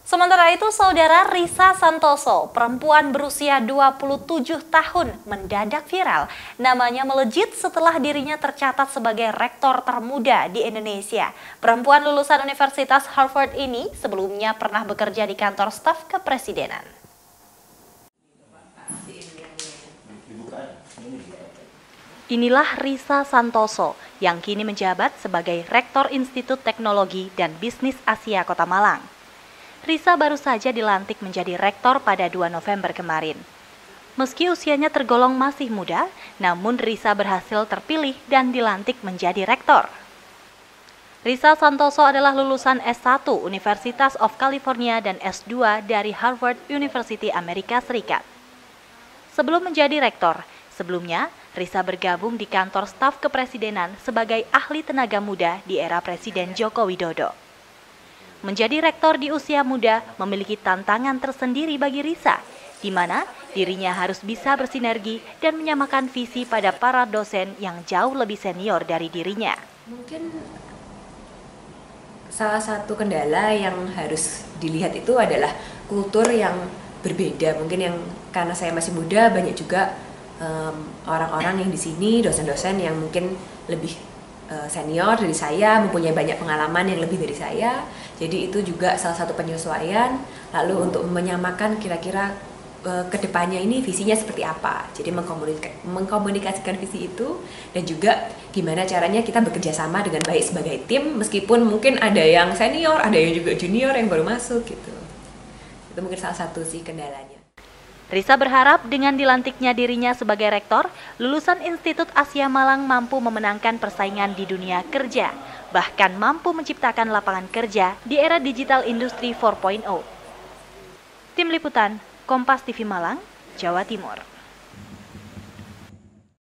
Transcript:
Sementara itu, saudara Risa Santoso, perempuan berusia 27 tahun, mendadak viral. Namanya melejit setelah dirinya tercatat sebagai rektor termuda di Indonesia. Perempuan lulusan Universitas Harvard ini sebelumnya pernah bekerja di kantor staf kepresidenan. Inilah Risa Santoso yang kini menjabat sebagai Rektor Institut Teknologi dan Bisnis Asia Kota Malang. Risa baru saja dilantik menjadi rektor pada 2 November kemarin. Meski usianya tergolong masih muda, namun Risa berhasil terpilih dan dilantik menjadi rektor. Risa Santoso adalah lulusan S1 Universitas of California dan S2 dari Harvard University Amerika Serikat. Sebelum menjadi rektor, sebelumnya Risa bergabung di kantor staf kepresidenan sebagai ahli tenaga muda di era Presiden Joko Widodo. Menjadi rektor di usia muda memiliki tantangan tersendiri bagi Risa, di mana dirinya harus bisa bersinergi dan menyamakan visi pada para dosen yang jauh lebih senior dari dirinya. Mungkin salah satu kendala yang harus dilihat itu adalah kultur yang berbeda. Mungkin yang karena saya masih muda, banyak juga orang-orang yang di sini, dosen-dosen yang mungkin lebih senior dari saya, mempunyai banyak pengalaman yang lebih dari saya. Jadi itu juga salah satu penyesuaian. Lalu untuk menyamakan kira-kira kedepannya ini visinya seperti apa. Jadi mengkomunikasikan visi itu dan juga gimana caranya kita bekerja sama dengan baik sebagai tim, meskipun mungkin ada yang senior, ada yang juga junior yang baru masuk gitu. Itu mungkin salah satu sih kendalanya. Risa berharap dengan dilantiknya dirinya sebagai rektor, lulusan Institut Asia Malang mampu memenangkan persaingan di dunia kerja, bahkan mampu menciptakan lapangan kerja di era digital industri 4.0. Tim Liputan, Kompas TV Malang, Jawa Timur.